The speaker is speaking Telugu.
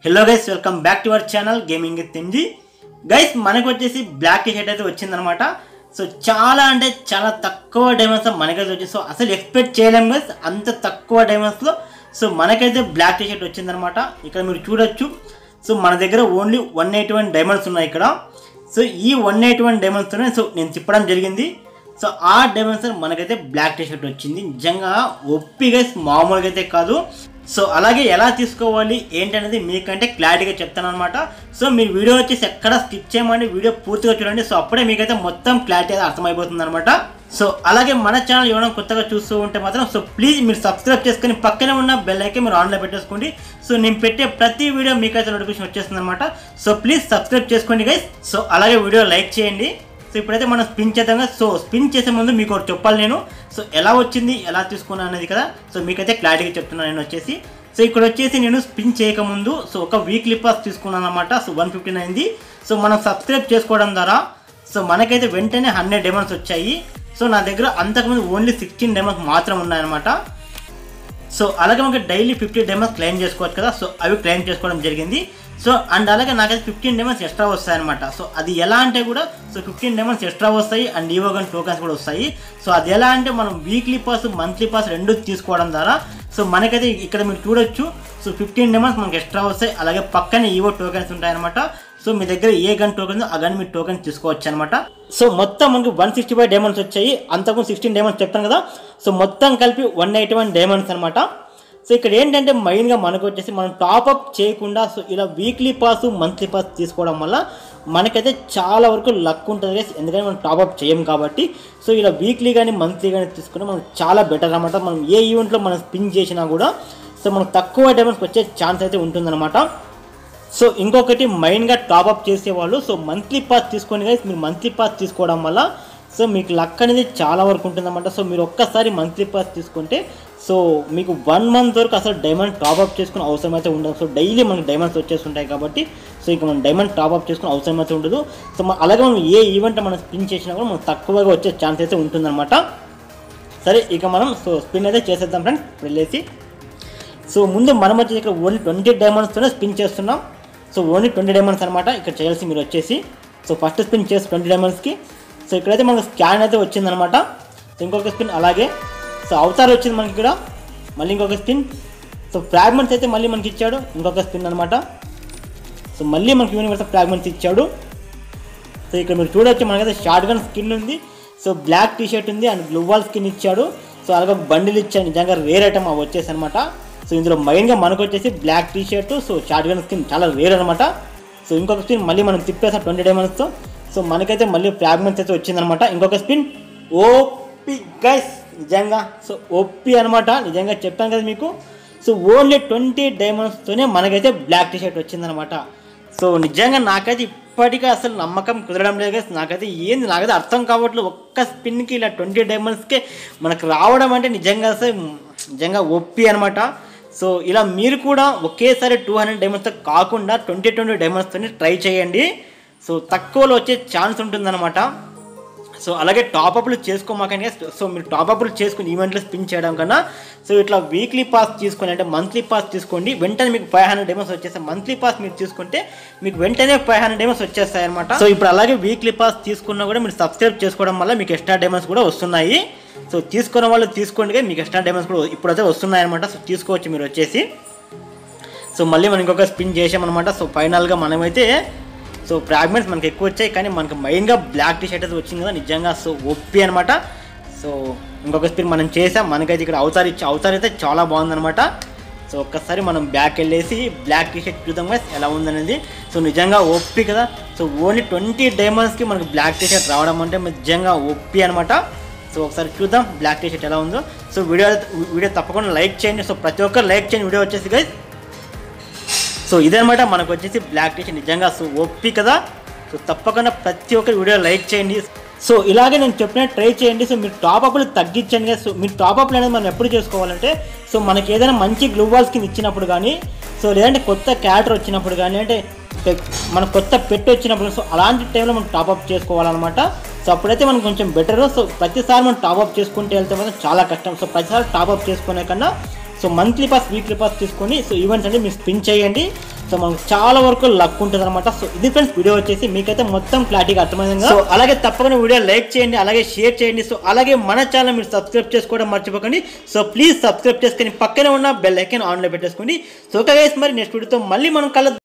Hello guys, welcome back to our channel gaming with MG. Guys మనకు వచ్చేసి బ్లాక్ టీ షర్ట్ అయితే వచ్చిందనమాట. సో చాలా అంటే చాలా తక్కువ డైమండ్స్ మనకైతే వచ్చింది. సో అసలు ఎక్స్పెక్ట్ చేయలేము గైస్, అంత తక్కువ డైమండ్స్లో సో మనకైతే బ్లాక్ టీ షర్ట్ వచ్చిందనమాట. ఇక్కడ మీరు చూడొచ్చు. సో మన దగ్గర ఓన్లీ 181 డైమండ్స్ ఉన్నాయి ఇక్కడ. సో ఈ 181 డైమండ్స్తోనే సో నేను తిప్పడం జరిగింది. సో ఆ డైమండ్స్ మనకైతే బ్లాక్ టీ షర్ట్ వచ్చింది. నిజంగా ఒప్పి గైస్, మామూలుగా అయితే కాదు. సో అలాగే ఎలా తీసుకోవాలి ఏంటనేది మీకంటే క్లారిటీగా చెప్తాను అనమాట. సో మీరు వీడియో వచ్చేసి ఎక్కడ స్కిప్ చేయమండి, వీడియో పూర్తిగా చూడండి. సో అప్పుడే మీకైతే మొత్తం క్లారిటీ అయితే అర్థమైపోతుంది అనమాట. సో అలాగే మన ఛానల్ ఎవరైనా కొత్తగా చూస్తూ ఉంటే మాత్రం సో ప్లీజ్ మీరు సబ్స్క్రైబ్ చేసుకుని పక్కనే ఉన్న బెల్ ఐకాన్ మీరు ఆన్లో పెట్టేసుకోండి. సో నేను పెట్టే ప్రతి వీడియో మీకైతే నోటిఫికేషన్ వచ్చేస్తుంది అనమాట. సో ప్లీజ్ సబ్స్క్రైబ్ చేసుకోండి గైస్. సో అలాగే వీడియో లైక్ చేయండి. సో ఇప్పుడైతే మనం స్పిన్ చేద్దాం. సో స్పిన్ చేసే ముందు మీకు ఒకటి చెప్పాలి నేను. సో ఎలా వచ్చింది, ఎలా తీసుకున్నాను అనేది కదా. సో మీకైతే క్లారిటీగా చెప్తున్నాను నేను వచ్చేసి. సో ఇక్కడ వచ్చేసి నేను స్పిన్ చేయకముందు సో ఒక వీక్లీ పాస్ తీసుకున్నాను అనమాట. సో 159 అయింది. సో మనం సబ్స్క్రైబ్ చేసుకోవడం ద్వారా సో మనకైతే వెంటనే 100 డైమండ్స్ వచ్చాయి. సో నా దగ్గర అంతకుముందు ఓన్లీ 16 డైమండ్స్ మాత్రం ఉన్నాయన్నమాట. సో అలాగే మనకి డైలీ 50 డైమండ్స్ క్లెయిమ్ చేసుకోవచ్చు కదా. సో అవి క్లెయిమ్ చేసుకోవడం జరిగింది. సో అండ్ అలాగే నాకైతే 15 డైమండ్స్ ఎక్స్ట్రా వస్తాయి అనమాట. సో అది ఎలా అంటే కూడా సో 15 డైమండ్స్ ఎక్స్ట్రా వస్తాయి అండ్ ఈవోగన్ టోకన్స్ కూడా వస్తాయి. సో అది ఎలా అంటే మనం వీక్లీ పాస్ మంత్లీ పాస్ రెండు తీసుకోవడం ద్వారా సో మనకైతే ఇక్కడ మీరు చూడొచ్చు. సో 15 డైమండ్స్ మనకి ఎక్స్ట్రా వస్తాయి. అలాగే పక్కనే ఈవో టోకన్స్ ఉంటాయి అనమాట. సో మీ దగ్గర ఏ గన్ టోకెన్ ఆ గన్ మీ టోకెన్స్ తీసుకోవచ్చు అనమాట. సో మొత్తం మనకి 165 డైమండ్స్ వచ్చాయి. అంతకు 16 డైమండ్స్ చెప్తాను కదా. సో మొత్తం కలిపి 181 డైమండ్స్ అనమాట. సో ఇక్కడ ఏంటంటే మెయిన్గా మనకు వచ్చేసి మనం టాప్అప్ చేయకుండా సో ఇలా వీక్లీ పాస్ మంత్లీ పాస్ తీసుకోవడం వల్ల మనకైతే చాలా వరకు లక్ ఉంటుంది గైస్. ఎందుకంటే మనం టాప్అప్ చేయం కాబట్టి. సో ఇలా వీక్లీ కానీ మంత్లీ కానీ తీసుకుంటే మనకు చాలా బెటర్ అనమాట. మనం ఏ ఈవెంట్లో మనం స్పిన్ చేసినా కూడా సో మనకు తక్కువ డైమండ్స్ వచ్చే ఛాన్స్ అయితే ఉంటుందన్నమాట. సో ఇంకొకటి మెయిన్గా టాప్అప్ చేసేవాళ్ళు సో మంత్లీ పాస్ తీసుకోండి గైస్. మీరు మంత్లీ పాస్ తీసుకోవడం వల్ల సో మీకు లక్ అనేది చాలా వరకు ఉంటుందన్నమాట. సో మీరు ఒక్కసారి మంత్లీ పాస్ తీసుకుంటే సో మీకు 1 మంత్ వరకు అసలు డైమండ్ టాప్అప్ చేసుకునే అవసరం అయితే ఉండదు. సో డైలీ మనకి డైమండ్స్ వచ్చేస్తుంటాయి కాబట్టి సో ఇక మనం డైమండ్ టాప్అప్ చేసుకునే అవసరం అయితే ఉండదు. సో అలాగే మనం ఏ ఈవెంట్ మనం స్పిన్ చేసినా కూడా మనకు తక్కువగా వచ్చే ఛాన్స్ అయితే ఉంటుందన్నమాట. సరే ఇక మనం సో స్పిన్ అయితే చేసేద్దాం ఫ్రెండ్స్. వెళ్ళేసి సో ముందు మనం వచ్చేసి ఇక్కడ ఓన్లీ 20 డైమండ్స్తోనే స్పిన్ చేస్తున్నాం. సో ఓన్లీ 20 డైమండ్స్ అనమాట ఇక్కడ చేయాల్సి మీరు వచ్చేసి. సో ఫస్ట్ స్పిన్ చేసి 20 డైమండ్స్కి సో ఇక్కడైతే మనకు స్కాన్ అయితే వచ్చిందనమాట. సో ఇంకొక స్పిన్ అలాగే సో అవతార్ వచ్చింది మనకి ఇక్కడ. మళ్ళీ ఇంకొక స్పిన్. సో ఫ్రాగ్మెంట్స్ అయితే మళ్ళీ మనకి ఇచ్చాడు. ఇంకొక స్పిన్ అనమాట. సో మళ్ళీ మనకి యూనివర్సల్ ఫ్రాగ్మెంట్స్ ఇచ్చాడు. సో ఇక్కడ మీరు చూడవచ్చు మనకైతే షార్ట్ గన్ స్కిన్ ఉంది. సో బ్లాక్ టీ షర్ట్ ఉంది అండ్ గ్లోవాల్ స్కిన్ ఇచ్చాడు. సో అలాగే ఒక బండిల్ ఇచ్చాడు. నిజంగా రేర్ ఐటమ్ అవి వచ్చేసి అనమాట. సో ఇందులో మెయిన్గా మనకు వచ్చేసి black T shirt so short gun skin చాలా రేర్ అనమాట. సో ఇంకొక స్పిన్ మళ్ళీ మనం తిప్పేసాం 20 డైమండ్స్తో. సో మనకైతే మళ్ళీ ఫ్రాగ్మెంట్స్ అయితే వచ్చిందనమాట. ఇంకొక స్పిన్ ఓపీ గైస్ నిజంగా. సో ఓపీ అనమాట. నిజంగా చెప్పాను కదా మీకు. సో ఓన్లీ 20 డైమండ్స్తోనే మనకైతే బ్లాక్ టీ షర్ట్ వచ్చిందనమాట. సో నిజంగా నాకైతే ఇప్పటికీ అసలు నమ్మకం కుదరడం లేదు గైస్. నాకైతే అర్థం కావట్లేదు. ఒక్క స్పిన్కి ఇలా 20 డైమండ్స్కే మనకు రావడం అంటే నిజంగా ఓపీ అనమాట. సో ఇలా మీరు కూడా ఒకేసారి 200 డైమండ్స్తో కాకుండా 20 డైమండ్స్తోనే ట్రై చేయండి. సో తక్కువలో వచ్చే ఛాన్స్ ఉంటుందన్నమాట. సో అలాగే టాప్అప్లు చేసుకోమాకండి. సో మీరు టాప్అప్లు చేసుకుని ఈవెంట్లో స్పిన్ చేయడం కన్నా సో ఇట్లా వీక్లీ పాస్ తీసుకొని అంటే మంత్లీ పాస్ తీసుకోండి. వెంటనే మీకు 500 డైమండ్స్ వచ్చేస్తాయి. మంత్లీ పాస్ మీరు తీసుకుంటే మీకు వెంటనే 500 డైమండ్స్ వచ్చేస్తాయి అనమాట. సో ఇప్పుడు అలాగే వీక్లీ పాస్ తీసుకున్నా కూడా మీరు సబ్స్క్రైబ్ చేసుకోవడం వల్ల మీకు ఎక్స్ట్రా డైమండ్స్ కూడా వస్తున్నాయి. సో తీసుకున్న వాళ్ళు తీసుకోండి, మీకు ఎక్స్ట్రా డైమండ్స్ కూడా ఇప్పుడైతే వస్తున్నాయి అనమాట. సో తీసుకోవచ్చు మీరు వచ్చేసి. సో మళ్ళీ మనం ఇంకొక స్పిన్ చేసామన్నమాట. సో ఫైనల్గా మనమైతే సో ఫ్రాగ్మెంట్స్ మనకి ఎక్కువ వచ్చాయి కానీ మనకి మెయిన్గా బ్లాక్ టీ షర్ట్ అయితే వచ్చింది కదా. నిజంగా సో ఒప్పి అనమాట. సో ఇంకొక స్పిన్ మనం చేసాం. మనకైతే ఇక్కడ అవతార్ అయితే చాలా బాగుందనమాట. సో ఒక్కసారి మనం బ్యాక్ వెళ్ళేసి బ్లాక్ టీ షర్ట్ చూద్దాం కదా ఎలా ఉందనేది. సో నిజంగా ఒప్పి కదా. సో ఓన్లీ 20 డైమండ్స్కి మనకి బ్లాక్ టీ షర్ట్ రావడం అంటే నిజంగా ఒప్పి అనమాట. సో ఒకసారి చూద్దాం బ్లాక్ టీ షర్ట్ ఎలా ఉందో. సో వీడియో తప్పకుండా లైక్ చేయండి. సో ప్రతి ఒక్కరు లైక్ చేయండి వీడియో వచ్చేసి గైస్. సో ఇదనమాట మనకు వచ్చేసి బ్లాక్ టీ షర్ట్. నిజంగా సో ఓపీ కదా. సో తప్పకుండా ప్రతి ఒక్కరి వీడియో లైక్ చేయండి. సో ఇలాగే నేను చెప్పినట్టు ట్రై చేయండి. సో మీరు టాప్అప్లు తగ్గించండి కదా. సో మీరు టాప్అప్లు అనేది మనం ఎప్పుడు చేసుకోవాలంటే సో మనకి ఏదైనా మంచి గ్లోవాల్ స్కిన్ ఇచ్చినప్పుడు కానీ సో లేదంటే కొత్త క్యారెక్టర్ వచ్చినప్పుడు కానీ అంటే మన కొత్త పెట్ వచ్చినప్పుడు సో అలాంటి టైంలో మనం టాప్అప్ చేసుకోవాలన్నమాట. సో అప్పుడైతే మనకు కొంచెం బెటర్. సో ప్రతిసారి మనం టాప్అప్ చేసుకుంటే వెళ్తే మాత్రం చాలా కష్టం. సో ప్రతిసారి టాప్అప్ చేసుకునే కన్నా so monthly pass weekly pass తీసుకొని సో ఈవెంట్స్ అంటే మీరు స్పిన్ చేయండి. సో మనకు చాలా వరకు లక్ ఉంటుంది అనమాట. సో ఇది ఫ్రెండ్స్ వీడియో వచ్చేసి మీకైతే మొత్తం క్లారిటీగా అర్థమైంది. సో అలాగే తప్పకుండా వీడియో లైక్ చేయండి, అలాగే షేర్ చేయండి. సో అలాగే మన ఛానల్ మీరు సబ్స్క్రైబ్ చేసుకోవడం మర్చిపోకండి. సో ప్లీజ్ సబ్స్క్రైబ్ చేసుకొని పక్కనే ఉన్న బెల్ ఐకాన్ ఆన్లో పెట్టేసుకోండి. సో ఓకే గైస్, మరి నెక్స్ట్ వీడియోతో మళ్ళీ మనం కలుద్దాం.